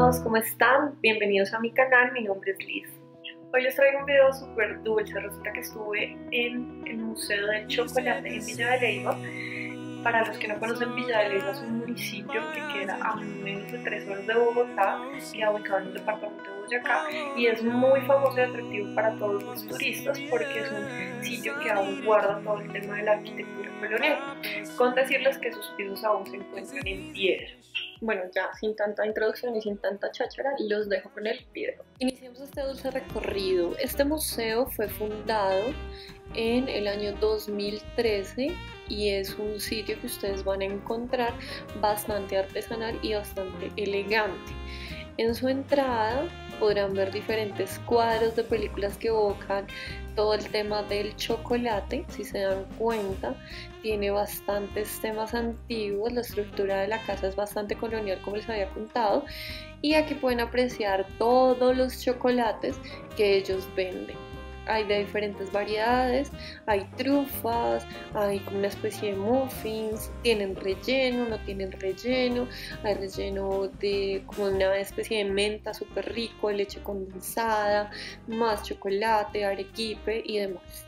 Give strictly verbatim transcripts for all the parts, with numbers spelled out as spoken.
todos, ¿cómo están? Bienvenidos a mi canal, mi nombre es Liz. Hoy les traigo un video súper dulce. Resulta que estuve en el Museo del Chocolate en Villa de Leyva. Para los que no conocen, Villa de Leyva es un municipio que queda a menos de tres horas de Bogotá, queda ubicado en el departamento de Boyacá y es muy famoso y atractivo para todos los turistas porque es un sitio que aún guarda todo el tema de la arquitectura colonial, con decirles que sus pisos aún se encuentran en piedra. Bueno, ya sin tanta introducción y sin tanta cháchara, los dejo con el video. Iniciamos este dulce recorrido. Este museo fue fundado en el año dos mil trece y es un sitio que ustedes van a encontrar bastante artesanal y bastante elegante. En su entrada podrán ver diferentes cuadros de películas que evocan todo el tema del chocolate. Si se dan cuenta, tiene bastantes temas antiguos, la estructura de la casa es bastante colonial, como les había contado, y aquí pueden apreciar todos los chocolates que ellos venden. Hay de diferentes variedades, hay trufas, hay como una especie de muffins, tienen relleno, no tienen relleno, hay relleno de como una especie de menta súper rico, leche condensada, más chocolate, arequipe y demás.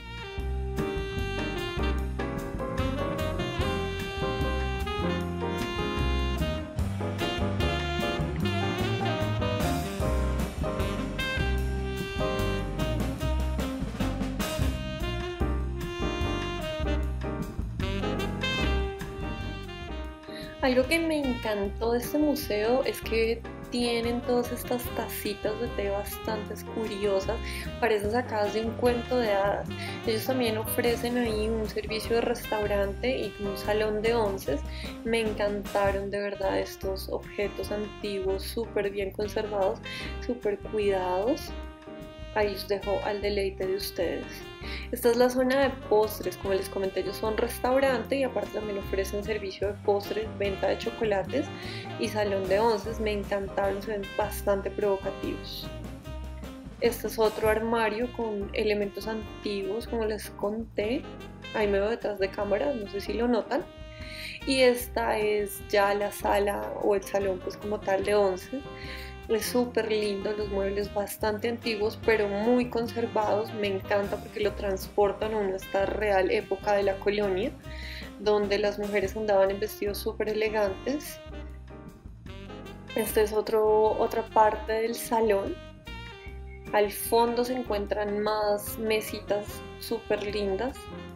Algo que me encantó de este museo es que tienen todas estas tacitas de té bastante curiosas, parecen sacadas de un cuento de hadas. Ellos también ofrecen ahí un servicio de restaurante y un salón de onces. Me encantaron de verdad estos objetos antiguos, súper bien conservados, súper cuidados. Ahí los dejo al deleite de ustedes. Esta es la zona de postres, como les comenté, ellos son restaurante y aparte también ofrecen servicio de postres, venta de chocolates y salón de onces. Me encantaron, se ven bastante provocativos. Este es otro armario con elementos antiguos, como les conté. Ahí me veo detrás de cámara, no sé si lo notan. Y esta es ya la sala o el salón pues como tal de once. Es súper lindo, los muebles bastante antiguos pero muy conservados. Me encanta porque lo transportan a una esta real época de la colonia, donde las mujeres andaban en vestidos súper elegantes. Esta es otro, otra parte del salón. Al fondo se encuentran más mesitas súper lindas.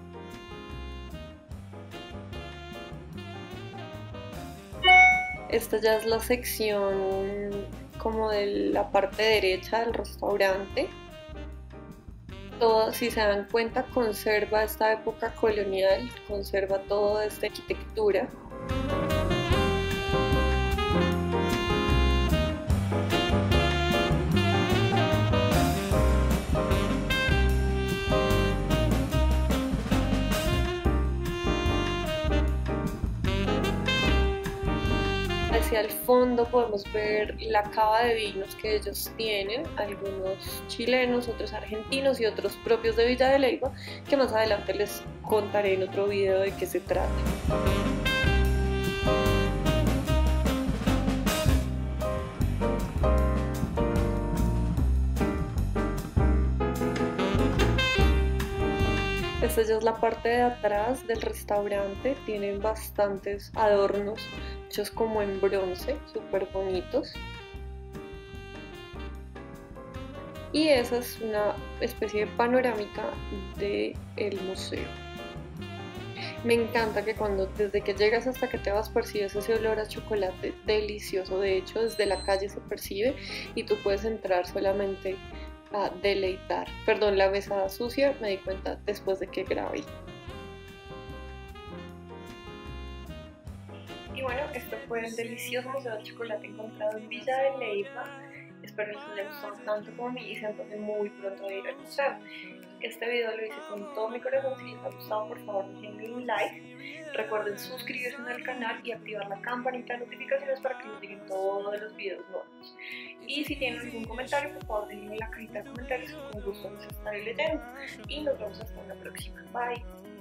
Esta ya es la sección como de la parte derecha del restaurante. Todo, si se dan cuenta, conserva esta época colonial, conserva toda esta arquitectura. Hacia el fondo podemos ver la cava de vinos que ellos tienen, algunos chilenos, otros argentinos y otros propios de Villa de Leyva, que más adelante les contaré en otro video de qué se trata. Esta ya es la parte de atrás del restaurante, tienen bastantes adornos hechos como en bronce, súper bonitos. Y esa es una especie de panorámica del museo. Me encanta que cuando desde que llegas hasta que te vas percibes ese olor a chocolate delicioso. De hecho, desde la calle se percibe y tú puedes entrar solamente a deleitar. Perdón, la mesa sucia, me di cuenta después de que grabé. Y bueno, esto fue el delicioso museo de chocolate encontrado en Villa de Leyva. Espero les haya gustado tanto como a mí y se antojen muy pronto de ir al museo. Este video lo hice con todo mi corazón. Si les ha gustado, por favor déjenme un like. Recuerden suscribirse al canal y activar la campanita de notificaciones para que les lleguen todos los videos nuevos. Y si tienen algún comentario, por favor déjenme en la cajita de comentarios, con gusto los estaré leyendo. Y nos vemos hasta la próxima. Bye.